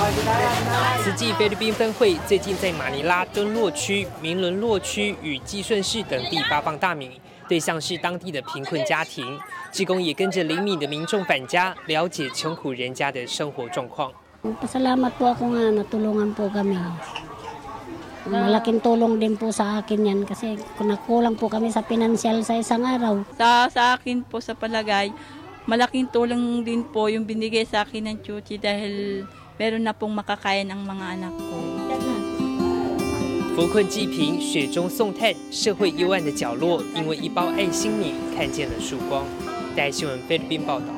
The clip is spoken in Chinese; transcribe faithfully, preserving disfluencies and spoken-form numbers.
慈济菲律宾分会最近在马尼拉敦洛区、明伦洛区与济顺市等地发放大米，对象是当地的贫困家庭。志工也跟着领米的民众返家，了解穷苦人家的生活状况。 Pasalamat po ako nga natulungan po kami. Malaking tulong din po sa akin yan kasi nakulang po kami sa pinansyal sa isang araw. Sa, sa akin po sa palagay, malaking tulong din po yung binigay sa akin ng Chuchi dahil meron na pong makakain ang mga anak ko. 扶困济贫，雪中送炭，社会幽暗的角落，因为一包爱心米看见了曙光。带新闻菲律宾报道。